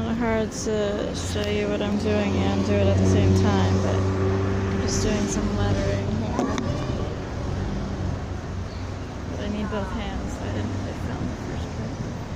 kind of hard to show you what I'm doing and do it at the same time, but I'm just doing some lettering here. But I need both hands, so I didn't really film the first part.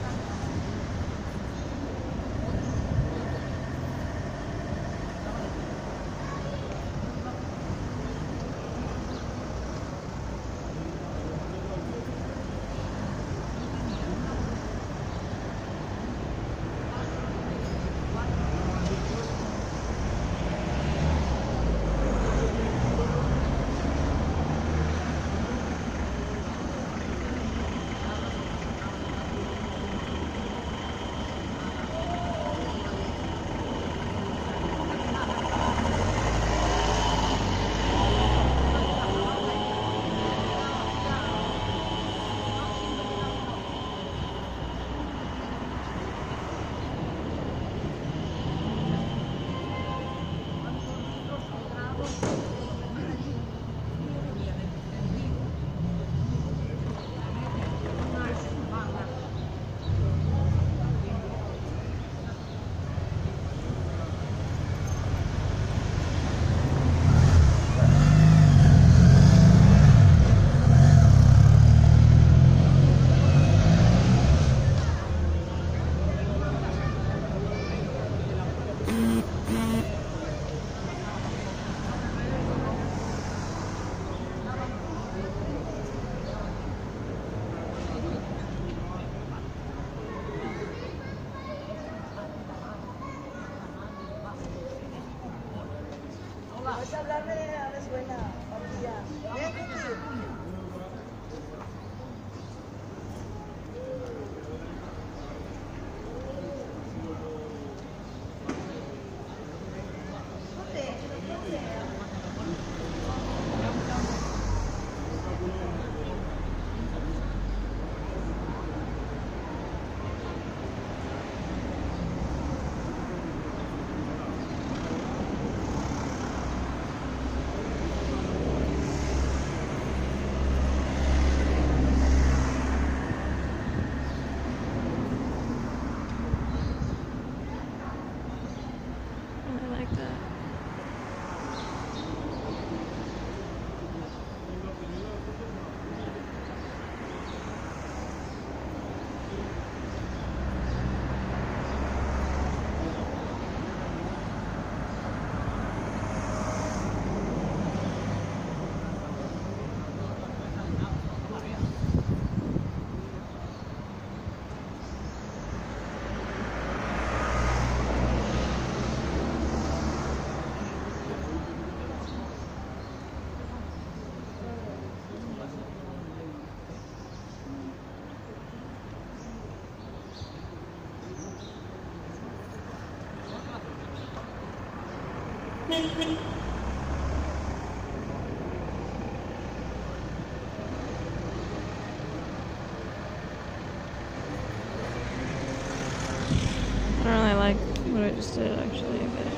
Vas a hablarme a la escuela, papilla. Ven, Cookie. I like that. I don't really like what I just did actually, but